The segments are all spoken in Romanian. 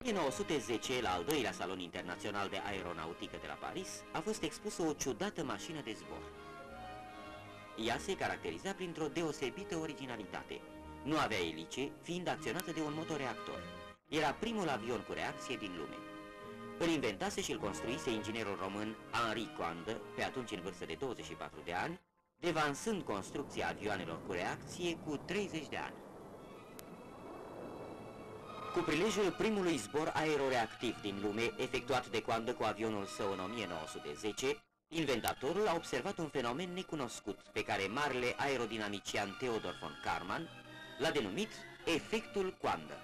1910, la al doilea salon internațional de aeronautică de la Paris, a fost expusă o ciudată mașină de zbor. Ea se caracteriza printr-o deosebită originalitate. Nu avea elice, fiind acționată de un motoreactor. Era primul avion cu reacție din lume. Îl inventase și îl construise inginerul român Henri Coandă, pe atunci în vârstă de 24 de ani, devansând construcția avioanelor cu reacție cu 30 de ani. Cu prilejul primului zbor aeroreactiv din lume, efectuat de Coandă cu avionul său în 1910, inventatorul a observat un fenomen necunoscut, pe care marele aerodinamician Theodor von Karman l-a denumit efectul Coandă.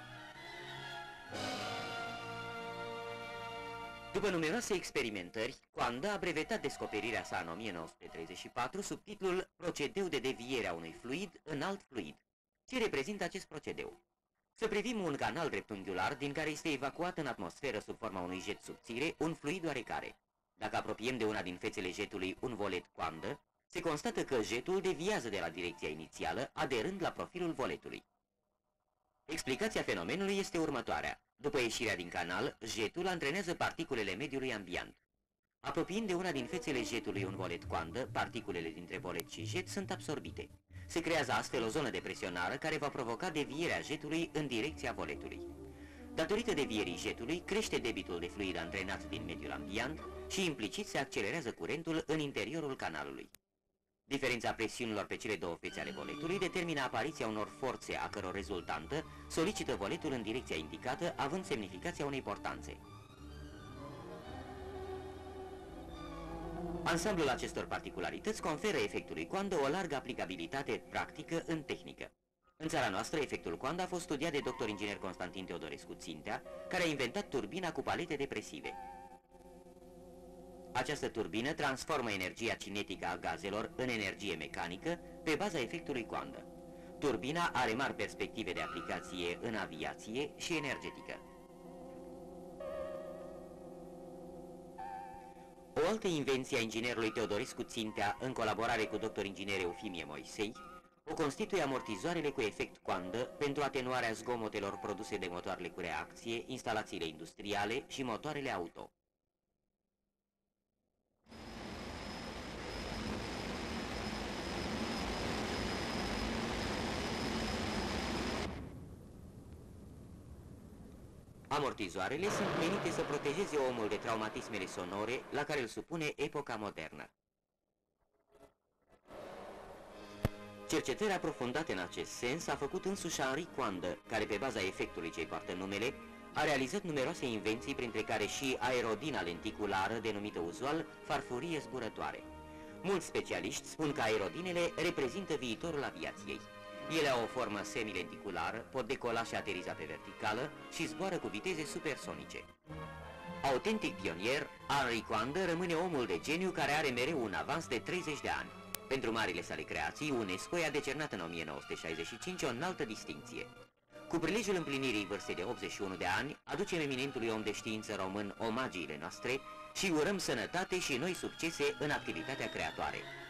După numeroase experimentări, Coandă a brevetat descoperirea sa în 1934 sub titlul Procedeu de deviere a unui fluid în alt fluid. Ce reprezintă acest procedeu? Să privim un canal dreptunghiular din care este evacuat în atmosferă sub forma unui jet subțire un fluid oarecare. Dacă apropiem de una din fețele jetului un volet Coandă, se constată că jetul deviază de la direcția inițială, aderând la profilul voletului. Explicația fenomenului este următoarea. După ieșirea din canal, jetul antrenează particulele mediului ambient. Apropiind de una din fețele jetului un volet Coandă, particulele dintre volet și jet sunt absorbite. Se creează astfel o zonă de presionare care va provoca devierea jetului în direcția voletului. Datorită devierii jetului, crește debitul de fluid antrenat din mediul ambient și implicit se accelerează curentul în interiorul canalului. Diferența presiunilor pe cele două fețe ale voletului determină apariția unor forțe a căror rezultantă solicită voletul în direcția indicată, având semnificația unei portanțe. Ansamblul acestor particularități conferă efectului Coandă o largă aplicabilitate practică în tehnică. În țara noastră, efectul Coandă a fost studiat de dr. inginer Constantin Teodorescu Țintea, care a inventat turbina cu palete depresive. Această turbină transformă energia cinetică a gazelor în energie mecanică pe baza efectului Coandă. Turbina are mari perspective de aplicație în aviație și energetică. O altă invenție a inginerului Teodorescu Țintea, în colaborare cu dr. inginer Eufimie Moisei, o constituie amortizoarele cu efect Coandă pentru atenuarea zgomotelor produse de motoarele cu reacție, instalațiile industriale și motoarele auto. Amortizoarele sunt menite să protejeze omul de traumatismele sonore la care îl supune epoca modernă. Cercetări aprofundate în acest sens a făcut însuși Henri Coandă, care pe baza efectului ce-i poartă numele, a realizat numeroase invenții, printre care și aerodina lenticulară, denumită uzual farfurie zburătoare. Mulți specialiști spun că aerodinele reprezintă viitorul aviației. Ele au o formă semilenticulară, pot decola și ateriza pe verticală și zboară cu viteze supersonice. Autentic pionier, Henri Coandă rămâne omul de geniu care are mereu un avans de 30 de ani. Pentru marile sale creații, UNESCO i-a decernat în 1965 o înaltă distincție. Cu prilejul împlinirii vârstei de 81 de ani, aducem eminentului om de știință român omagiile noastre și urăm sănătate și noi succese în activitatea creatoare.